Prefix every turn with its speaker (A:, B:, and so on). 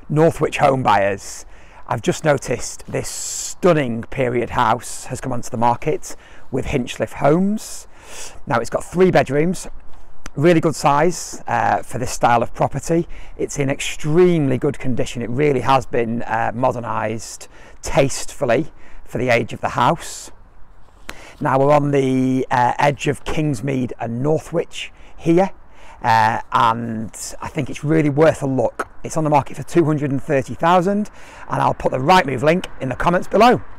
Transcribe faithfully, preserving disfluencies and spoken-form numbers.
A: Northwich home buyers, I've just noticed this stunning period house has come onto the market with Hinchliffe Homes. Now it's got three bedrooms, really good size uh, for this style of property. It's in extremely good condition. It really has been uh, modernised tastefully for the age of the house. Now we're on the uh, edge of Kingsmead and Northwich here. Uh, and I think it's really worth a look. It's on the market for two hundred and thirty thousand, and I'll put the Rightmove link in the comments below.